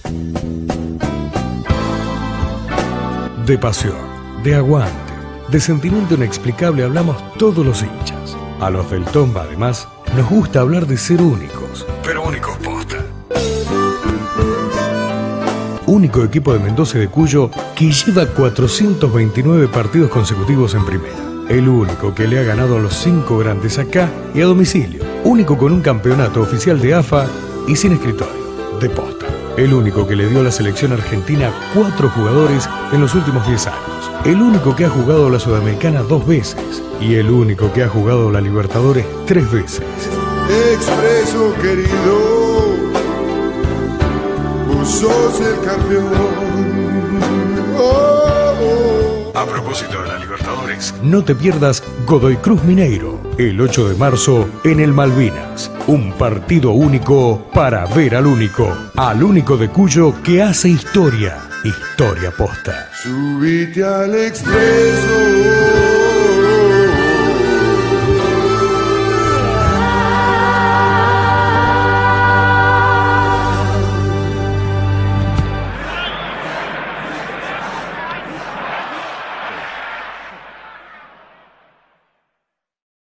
De pasión, de aguante, de sentimiento inexplicable hablamos todos los hinchas. A los del Tomba, además, nos gusta hablar de ser únicos, pero únicos posta. Único equipo de Mendoza y de Cuyo que lleva 429 partidos consecutivos en primera. El único que le ha ganado a los 5 grandes acá y a domicilio. Único con un campeonato oficial de AFA y sin escritorio, de posta. El único que le dio a la selección argentina 4 jugadores en los últimos 10 años. El único que ha jugado la Sudamericana 2 veces. Y el único que ha jugado la Libertadores 3 veces. Expreso querido, vos sos el campeón. A propósito de la Libertadores, no te pierdas Godoy Cruz Mineiro, el 8 de marzo en el Malvinas. Un partido único para ver al único de Cuyo que hace historia, historia posta. Subite al expreso.